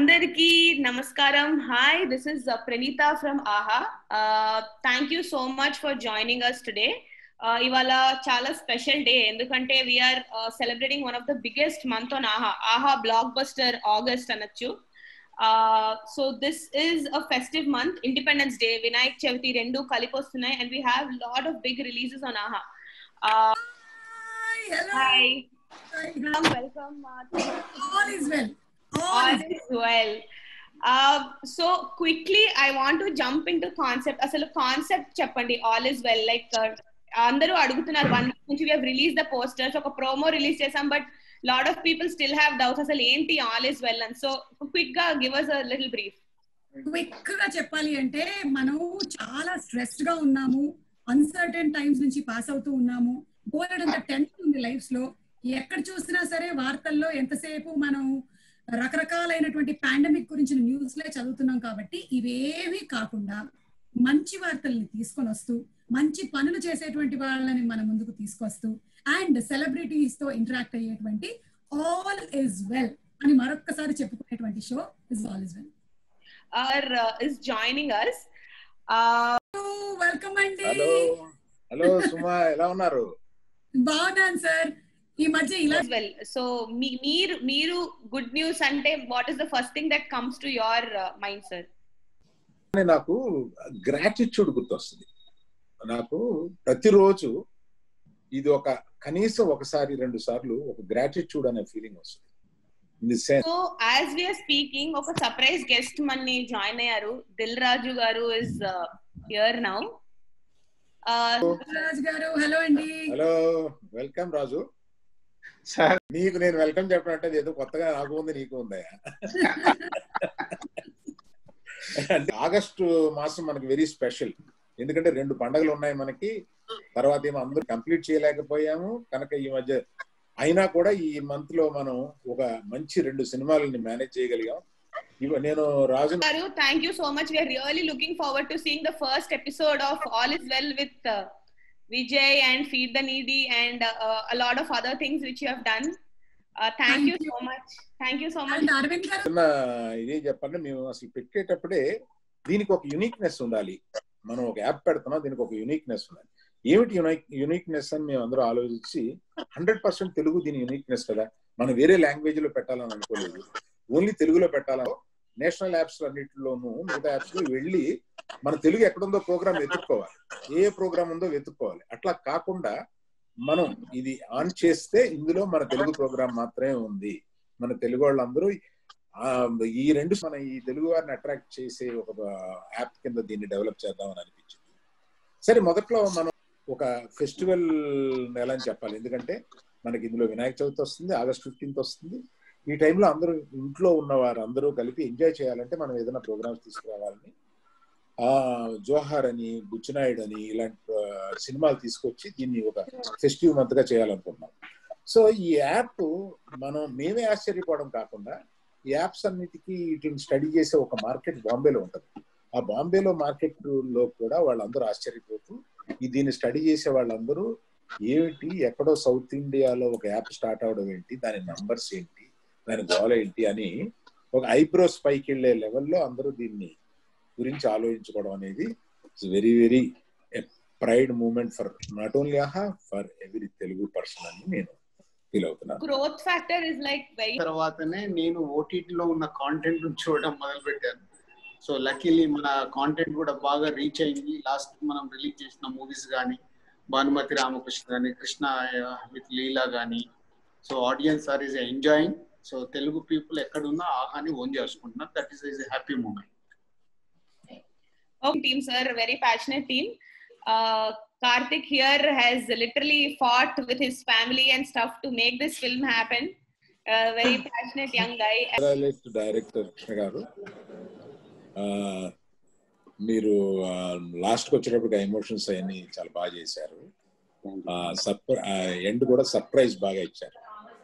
Andarki namaskaram. Hi, this is Pranita from AHA. Thank you so much for joining us today. Ivala chala special day endukante we are celebrating one of the biggest month on AHA blockbuster August anachu. So this is a festive month, Independence Day, Vinayak Chavati rendu kaliposthunnai, and we have lot of big releases on AHA. Hello. Hi. Welcome. All is well. All is well. So quickly I want to jump into concept. Asalu concept cheppandi. All is well. Like andaru adugutunnaru, 1 week nunchi we have released the posters, oka promo release chesam, but lot of people still have doubts asalu enti all is well. And so quick ga give us a little brief. Quick గా చెప్పాలి అంటే మనం చాలా stressed గా ఉన్నాము, uncertain times నుంచి pass అవుతూ ఉన్నాము, బోలెడంత టెన్షన్ ఉంది లైఫ్స్ లో. ఎక్కడ చూసినా సరే వార్తల్లో ఎంతసేపు మనం రకరకాలైనటువంటి పాండమిక్ గురించిన న్యూస్లే చదువుతున్నాం. కాబట్టి ఇవేమీ కాకుండా మంచి వార్తల్ని తీసుకొని వస్తూ, మంచి పనులు చేసేటువంటి వాళ్ళని మన ముందుకు తీసుకొస్తూ, అండ్ సెలబ్రిటీస్ తో ఇంటరాక్ట్ అయ్యేటువంటి ఆల్ ఇస్ వెల్ అని మరొక్కసారి చెప్పుకునేటువంటి show is all is well. Is joining us. Welcome అండి. హలో సుమా, ఎలా ఉన్నారు? బాగున్నాను సార్. ఈ మధ్య ఇలా సో మీరు గుడ్ న్యూస్ అంటే what is the first thing that comes to your mind sir? నాకు గ్రాటిట్యూడ్ గుర్తొస్తుంది. నాకు ప్రతిరోజు ఇది ఒక కనీసం ఒకసారి 2 సార్లు ఒక గ్రాటిట్యూడ్ అనే ఫీలింగ్ వస్తుంది. So as we are speaking ఒక సర్ప్రైజ్ గెస్ట్ మనని జాయిన్ అయ్యారు. దిల్ రాజు గారు ఇస్ హియర్ నౌ. రాజు గారు హలో అండి. Hello, welcome Raju sir. నీకు నేను వెల్కమ్ చెప్పినట్టే ఏదో కొత్తగా నాకు ఉంది, నీకు ఉందా? అంటే ఆగస్టు మాసం మనకి వెరీ స్పెషల్, ఎందుకంటే 2 పండుగలు ఉన్నాయి మనకి. తర్వాత ఏమో అందరూ కంప్లీట్ చేయలేకపోయాము కనుక ఈ మధ్య అయినా కూడా ఈ మంత్ లో మనం ఒక మంచి 2 సినిమాలని మేనేజ్ చేయగలిగాం. నేను రాజు గారు, thank you so much. We are really looking forward to seeing the first episode of all is well with Vijay and Feed the Needy and a lot of other things which you have done. Thank you so much. Thank you so much. ఇదే చెప్పండి, మేము అసలు పెట్టేటప్పుడే దీనికి ఒక uniqueness ఉండాలి. మనం ఒక app పెడుతున్నాం, దీనికి ఒక యూనిక్నెస్ ఉండాలి. ఏమిటి యూనిక్నెస్ అని మేము అందరూ ఆలోచించి 100% తెలుగు దీని యూనిక్నెస్ కదా, మనం వేరే లాంగ్వేజ్ లో పెట్టాలని అనుకోలేదు, ఓన్లీ తెలుగులో పెట్టాలని. నేషనల్ యాప్స్ అన్నింటిలోనూ మిగతా యాప్స్ లో వెళ్ళి మన తెలుగు ఎక్కడుందో ప్రోగ్రామ్ వెతుక్కోవాలి, ఏ ప్రోగ్రామ్ ఉందో వెతుక్కోవాలి. అట్లా కాకుండా మనం ఇది ఆన్ చేస్తే ఇందులో మన తెలుగు ప్రోగ్రామ్ మాత్రమే ఉంది. మన తెలుగు వాళ్ళందరూ ఈ 2 మన ఈ తెలుగు వారిని అట్రాక్ట్ చేసే ఒక యాప్ కింద దీన్ని డెవలప్ చేద్దామని అనిపించింది. సరే, మొదట్లో మనం ఒక ఫెస్టివల్ నెల అని చెప్పాలి, ఎందుకంటే మనకి ఇందులో వినాయక చవితి వస్తుంది, ఆగస్ట్ 15th వస్తుంది. ఈ టైంలో అందరూ ఇంట్లో ఉన్న వారు అందరూ కలిపి ఎంజాయ్ చేయాలంటే మనం ఏదైనా ప్రోగ్రామ్స్ తీసుకురావాలని జోహార్ అని, బుచ్చినాయుడు అని ఇలాంటి సినిమాలు తీసుకొచ్చి దీన్ని ఒక ఫెస్టివ్ మంత్ గా చేయాలనుకుంటున్నాం. సో ఈ యాప్ మేమే ఆశ్చర్యపోవడం కాకుండా ఈ యాప్స్ అన్నిటికీ వీటిని స్టడీ చేసే ఒక మార్కెట్ బాంబేలో ఉంటుంది. ఆ బాంబేలో మార్కెట్ లో కూడా వాళ్ళందరూ ఆశ్చర్యపోతూ దీన్ని స్టడీ చేసే వాళ్ళందరూ ఏమిటి, ఎక్కడో సౌత్ ఇండియాలో ఒక యాప్ స్టార్ట్ అవడం ఏంటి, దాని నంబర్స్ ఏంటి, దాని గోల ఏంటి అని ఒక ఐబ్రోస్ పైకి వెళ్లే లెవెల్లో అందరూ దీన్ని గురించి ఆలోచించుకోవడం అనేది very very pride moment for not only Aha, for every Telugu person అని నేను ఫీల్ అవుతున్నాను. Growth factor is like very. తర్వాతనే నేను ఓటీటీ లో ఉన్న కాంటెంట్ చూడడం మొదలు పెట్టాను. సో లక్కీలీ మన కాంటెంట్ కూడా బాగా రీచ్ అయింది. లాస్ట్ మనం రిలీజ్ చేసిన మూవీస్ కానీ, భానుమతి రామకృష్ణ కానీ, కృష్ణ విత్ లీలా కానీ, so audience are is enjoying. So Telugu people ఎక్కడున్నా ఆహాని ఓన్ చేసుకుంటున్నారు. That is a happy moment. Okay, team sir, very passionate team. Karthik here has literally fought with his family and stuff to make this film happen. Very passionate young guy. Director Krishna గారు, మీరు లాస్ట్కి వచ్చేటప్పుడు emotions అవన్నీ చాలా బాగా చేశారు. End కూడా surprise బాగా ఇచ్చారు,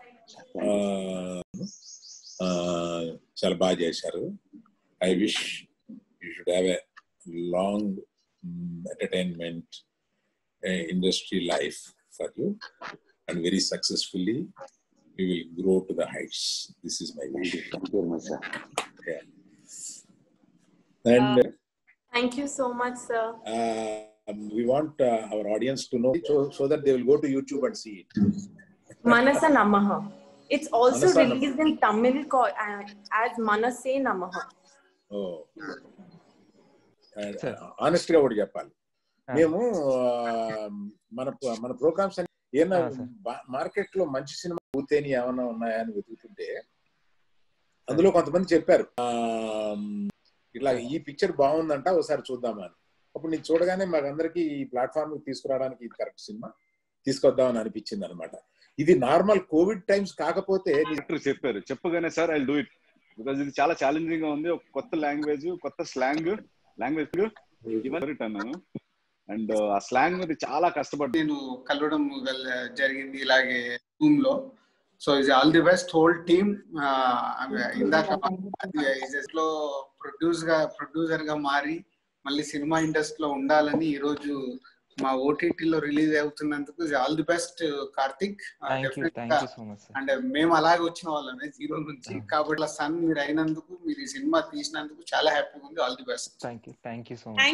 చాలా బాగా చేశారు. I wish you should have a long entertainment industry life for you, and very successfully you will grow to the heights. This is my wish. Thank you, sir. Okay. And Thank you so much, sir. We want our audience to know so that they will go to YouTube and see it. Manasa Namaha. It's also Manasa released in Tamil as Manase Namaha. Oh. Honestly గా కూడా చెప్పాలి, మేము మన programmes ఏమన్నా market లో మంచి cinema పూర్తయిన ఏమన్నా ఉన్నాయా అని వెతుకుతుంటే అందులో కొంతమంది చెప్పారు ఇట్లా ఈ పిక్చర్ బాగుందంట ఒకసారి చూద్దామని. అప్పుడు నీకు చూడగానే మాకందరికి ఈ ప్లాట్ఫామ్ తీసుకురావడానికి ఇది కరెక్ట్ సినిమా తీసుకొద్దామని అనిపించింది అనమాట. ఇది నార్మల్ కోవిడ్ టైమ్స్ కాకపోతే చెప్పారు, చెప్పగానే sir I do it because ఇది చాలా ఛాలెంజింగ్ గా ఉంది. ఒక కొత్త లాంగ్వేజ్, కొత్త లాంగ్వేజ్ అన్నాను. అండ్ ఆ స్లాంగ్ మీద చాలా కష్టపడి నేను కలవడం జరిగింది ఇలాగే రూమ్ లో. So is all the best whole team. ఇందాక లో ప్రొడ్యూసర్ గా మారి మళ్ళీ సినిమా ఇండస్ట్రీలో ఉండాలని ఈ రోజు మా ఓటీటీలో రిలీజ్ అవుతున్నందుకు all the best Karthik. And మేము అలాగే వచ్చిన వాళ్ళమే జీరో నుంచి, కాబట్టి సన్ మీరు అయినందుకు, మీరు ఈ సినిమా తీసినందుకు చాలా హ్యాపీగా ఉంది. All the best. Thank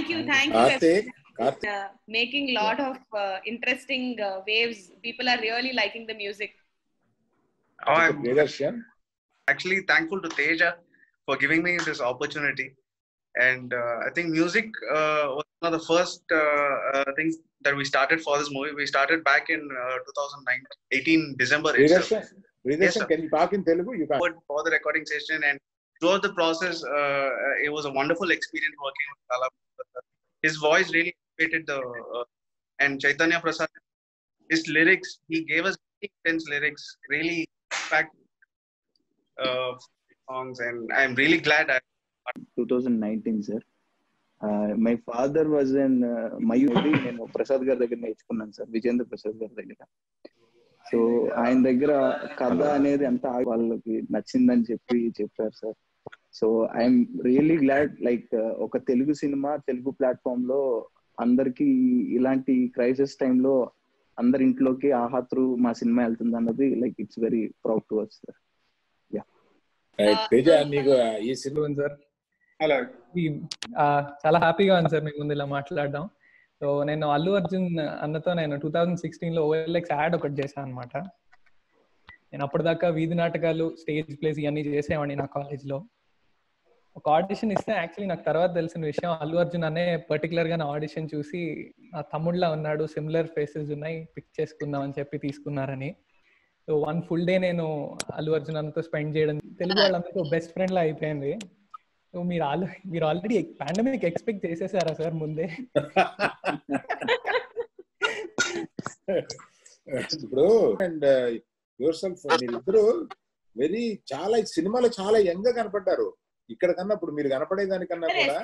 you. Making lot of interesting waves. People are really liking the music. I'm actually thankful to Teja for giving me this opportunity. And I think music was one of the first things that we started for this movie. We started back in 2018 December itself. Yes, can you talk in Telugu? You can. For the recording session, and throughout the process, it was a wonderful experience working with Kala. His voice really elevated the and Chaitanya Prasad, his lyrics, he gave us intense lyrics, really impact songs, and I'm really glad 2019 sir. My father was in Mayuri. నేను ప్రసాద్ గారి దగ్గర నేర్చుకున్నాను sir, Vijendra Prasad గారి దగ్గర. So ఆయన దగ్గర కథ అనేది అంతా వాళ్ళకి నచ్చిందని చెప్పారు sir. So I'm really glad like ఒక తెలుగు సినిమా తెలుగు ప్లాట్ఫామ్ లో అందరికి ఇలాంటి క్రైసిస్ టైంలో అందరి ఇంట్లోకి ఆహా త్రూ మా సినిమా వెళ్తుంది అన్నది like it's very proud to us sir. Sir చాలా హ్యాపీగా ఉంది సార్ మీ ముందు ఇలా మాట్లాడడం. సో నేను అల్లు అర్జున్ అన్నతో నేను 2016 OLX యాడ్ ఒకటి చేశాను అనమాట. నేను అప్పటిదాకా వీధి నాటకాలు, స్టేజ్ ప్లేస్ ఇవన్నీ చేసేవాడిని నా కాలేజ్లో. ఒక ఆడిషన్ ఇస్తే యాక్చువల్లీ నాకు తర్వాత తెలిసిన విషయం, అల్లు అర్జున్ అనే పర్టికులర్ గా నా ఆడిషన్ చూసి నా తమ్ముళ్ళ ఉన్నాడు, సిమిలర్ ఫేసెస్ ఉన్నాయి, పిక్ చేసుకుందాం అని చెప్పి తీసుకున్నారని. సో 1 full day నేను అల్లు అర్జున్ అన్నతో స్పెండ్ చేయడం, తెలుగు వాళ్ళందరితో బెస్ట్ ఫ్రెండ్ లా అయిపోయింది. సో మీరు ఆల్రెడీ పాండమిక్ ఎక్స్పెక్ట్ చేసేసారా సార్ ముందే? ఇప్పుడు అండ్ యువర్ సెల్ఫ్ మీరిద్దరు చాలా సినిమాలో చాలా యంగ్ గా కనపడ్డారు. ఇక్కడ కన్నా ఇప్పుడు మీరు కనపడేదానికన్నా కూడా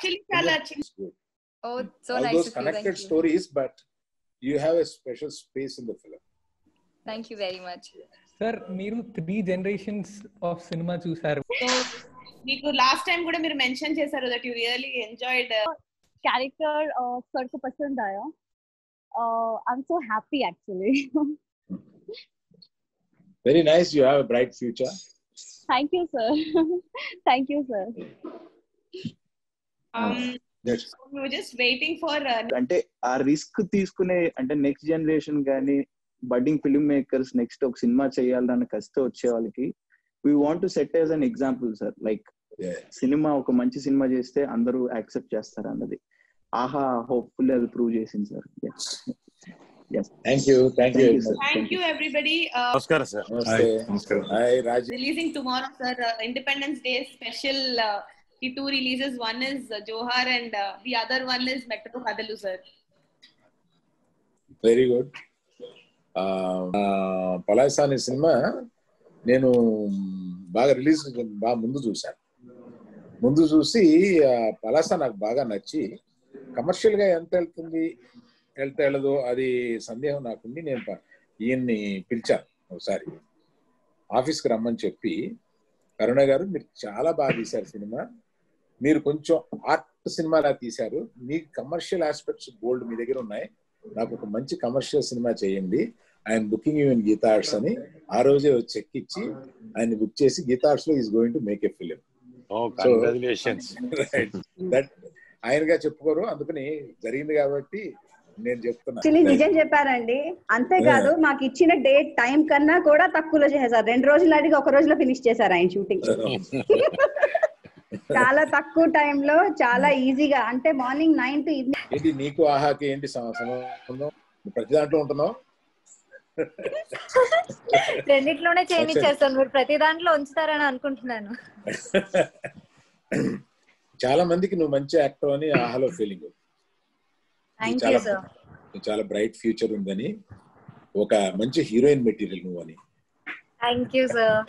connected stories, but you have a special space in the film. Thank you very much sir. మీరు 3 generations ఆఫ్ సినిమా చూసారు. మీకు లాస్ట్ టైం కూడా మీరు మెన్షన్ చేశారు that you really enjoyed character. Sir को पसंद आया. I am so happy actually. Very nice. You have a bright future. Thank you sir. Thank you sir. We were just waiting for అంటే ఆ risk తీసుకునే అంటే next generation గానీ budding film makers next ఒక cinema చేయాలని కష్టం వచ్చే వాళ్ళకి we want to set as an example sir, like cinema ఒక మంచి సినిమా చేస్తే అందరూ యాక్సెప్ట్ చేస్తారు అన్నది ఆహా హోప్ఫుల్లీ అది ప్రూవ్ చేసింది sir. Yes. Thank you everybody. Namaskar sir. Namaskar. Hi Raj. Releasing tomorrow sir, Independence Day special. The 2 releases, one is Johar and the other one is Metro Kadalu sir. Very good. పలాసాని cinema నేను బాగా ముందు చూసి పలాసా నాకు బాగా నచ్చి commercial గా ఎంత వెళ్తుందో అది సందేహం నాకుంది. నేను ఈయన్ని పిలిచాను ఒకసారి ఆఫీస్కి రమ్మని చెప్పి, కరుణ గారు మీరు చాలా బాగా తీశారు సినిమా, మీరు కొంచెం ఆర్ట్ సినిమాలా తీశారు, మీకు కమర్షియల్ ఆస్పెక్ట్స్ బోల్డ్ మీ దగ్గర ఉన్నాయి, నాకు ఒక మంచి కమర్షియల్ సినిమా చేయండి, I'm booking you in Geetha Arts అని ఆ రోజే చెక్ ఇచ్చి ఆయన బుక్ చేసి గీతా ఆర్ట్స్ లో is going to make a film. That ఆయనగా చెప్పుకోరు, అందుకని జరిగింది కాబట్టి నేను చెప్తున్నా. నిజం చెప్పారండి. అంతేకాదు మాకు ఇచ్చిన డేట్ టైం కన్నా కూడా తక్కువలో చేశారు. 2 రోజులు అడిగి 1 రోజులో ఫినిష్ చేశారు ఆయన షూటింగ్. చాలా తక్కువ టైంలో చాలా ఈజీగా, అంటే మార్నింగ్ 9 to evening. ఏంటి నీకు ఆహాకి ఏంటి సంబంధం? ప్రతి దాంట్లో ఉంటున్నావు? రెండిట్లోనే చేంజ్ చేస్తాను, మీరు ప్రతి దాంట్లో ఉంచుతారని అనుకుంటున్నాను. చాలా మందికి నువ్వు మంచి యాక్టర్ అని ఆహాలో ఫీలింగ్. చాలా బ్రైట్ ఫ్యూచర్ ఉందని, ఒక మంచి హీరోయిన్ మెటీరియల్ నువ్వు అని. Thank you sir.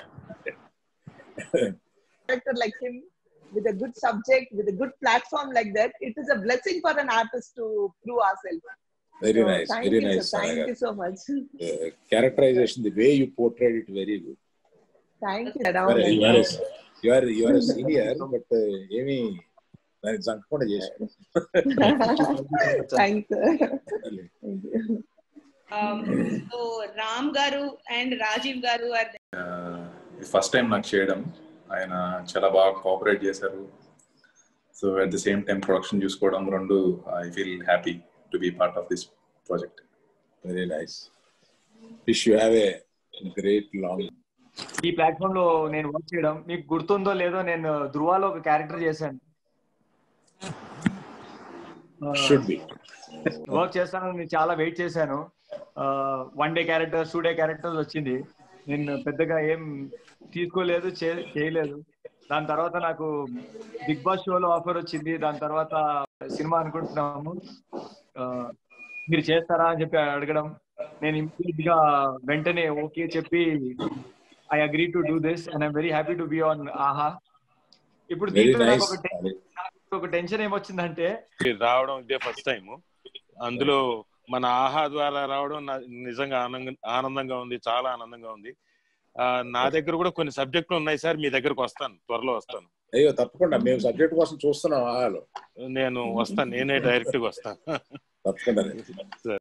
Like him with a good subject, with a good platform like that, it is a blessing for an artist to prove ourselves. Very nice, very nice. Thank you so much. Characterization, the way you portrayed it, very good. Thank you. You are a senior, but ఏమి దానికి జంకకుండా చేశాను. Thank you. So Ram garu and Rajiv garu are first time నాకు చేయడం. ఆయన చాలా బాగా cooperate చేశారు. So at the same time production చూసుకోవడం, రెండు I feel happy to be part of this project. Very nice. Wish you have a great long. ఈ platform లో నేను వర్క్ చేయడం, మీకు గుర్తుందో లేదో, నేను ధృవాలో ఒక క్యారెక్టర్ చేశాను. వర్క్ చేస్తాను, నేను చాలా వెయిట్ చేశాను. 1 day క్యారెక్టర్స్, 2 day క్యారెక్టర్స్ వచ్చింది. నేను పెద్దగా ఏం తీసుకోలేదు, చేయలేదు. దాని తర్వాత నాకు బిగ్ బాస్ షోలో ఆఫర్ వచ్చింది. దాని తర్వాత సినిమా అనుకుంటున్నాము, మీరు చేస్తారా అని చెప్పి అడగడం, నేను ఇమ్మీడియట్ గా వెంటనే ఓకే చెప్పి I agree to do this and I'm very happy to be on Aha. ఇప్పుడు దీంట్లో నాకు ఒక టెన్షన్ ఏమొచ్చిందంటే, రావడం ఇదే ఫస్ట్ టైం, అందులో మన ఆహా ద్వారా రావడం నిజంగా ఆనందంగా ఉంది, చాలా ఆనందంగా ఉంది. నా దగ్గర కూడా కొన్ని సబ్జెక్టులు ఉన్నాయి సార్, మీ దగ్గరకు వస్తాను, త్వరలో వస్తాను. అయ్యో తప్పకుండా, మేము సబ్జెక్ట్ కోసం చూస్తున్నాం ఆహాలో. నేను వస్తాను, నేనే డైరెక్ట్ గా వస్తాను. తప్పకుండా.